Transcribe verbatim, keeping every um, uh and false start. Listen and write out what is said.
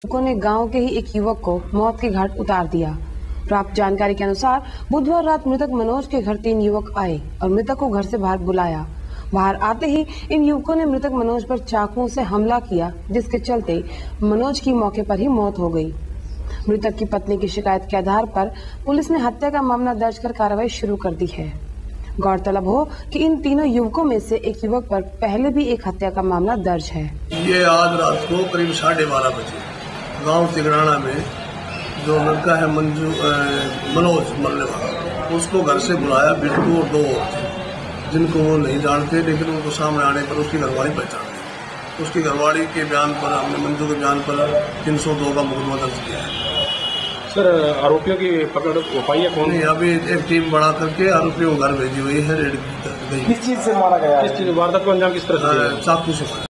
लोगों ने गांव के ही एक युवक को मौत के घाट उतार दिया। प्राप्त जानकारी के अनुसार बुधवार रात मृतक मनोज के घर तीन युवक आए और मृतक को घर से बाहर बुलाया। बाहर आते ही इन युवकों ने मृतक मनोज पर चाकुओं से हमला किया, जिसके चलते मनोज की मौके पर ही मौत हो गई। मृतक की पत्नी की शिकायत के आधार पर पुलिस ने हत्या का मामला दर्ज कर कार्रवाई शुरू कर दी है। गौरतलब हो कि इन तीनों युवकों में से एक युवक पर पहले भी एक हत्या का मामला दर्ज है। ये आज रात को करीब साढ़े बारह बजे गांव तिगराना में जो लड़का है मंजू मनोज मरने वाला, उसको घर से बुलाया। बिट्टू और दो और थे जिनको वो नहीं जानते, लेकिन उनको सामने आने पर उसकी घरवाली पहचान ली। उसकी घरवाली के बयान पर, हमने मंजू के बयान पर तीन सौ दो का मुकदमा दर्ज किया है। सर, आरोपियों की पकड़ हो पाई है कौन? नहीं, अभी एक टीम बना करके आरोपियों को घर भेजी हुई है। रेड किस चीज से मारा गया? किस चीज वारदात को अंजाम किस तरह से? चाकू से।